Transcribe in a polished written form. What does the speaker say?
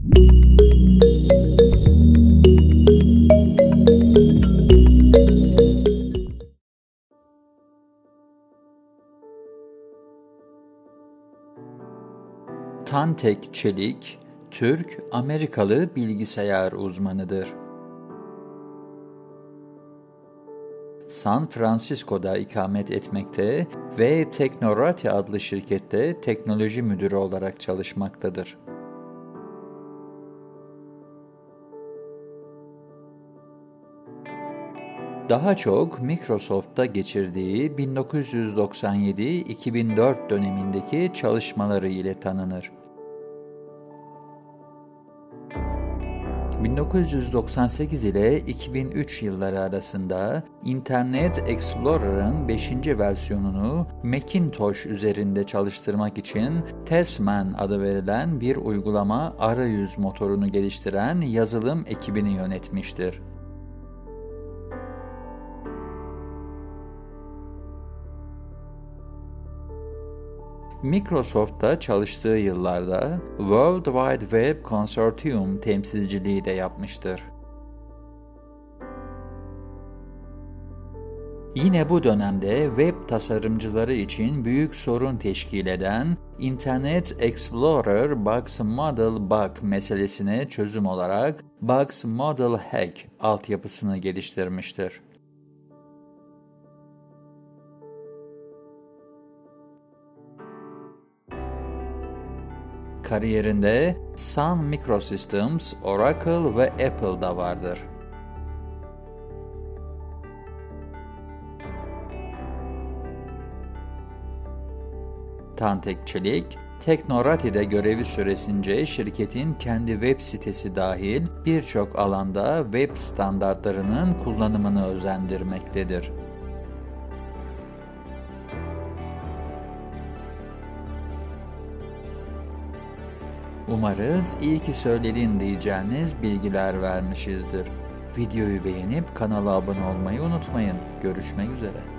Tantek Çelik, Türk-Amerikalı bilgisayar uzmanıdır. San Francisco'da ikamet etmekte ve Teknorati adlı şirkette teknoloji müdürü olarak çalışmaktadır. Daha çok Microsoft'ta geçirdiği 1997-2004 dönemindeki çalışmaları ile tanınır. 1998 ile 2003 yılları arasında Internet Explorer'ın 5. versiyonunu Macintosh üzerinde çalıştırmak için Testman adı verilen bir uygulama arayüz motorunu geliştiren yazılım ekibini yönetmiştir. Microsoft'ta çalıştığı yıllarda World Wide Web Consortium temsilciliği de yapmıştır. Yine bu dönemde web tasarımcıları için büyük sorun teşkil eden Internet Explorer Bugs Model Bug meselesine çözüm olarak Bugs Model Hack altyapısını geliştirmiştir. Kariyerinde Sun Microsystems, Oracle ve Apple'da vardır. Tantek Çelik, Teknorati'de görevi süresince şirketin kendi web sitesi dahil birçok alanda web standartlarının kullanımını özendirmektedir. Umarız iyi ki söyledin diyeceğiniz bilgiler vermişizdir. Videoyu beğenip kanala abone olmayı unutmayın. Görüşmek üzere.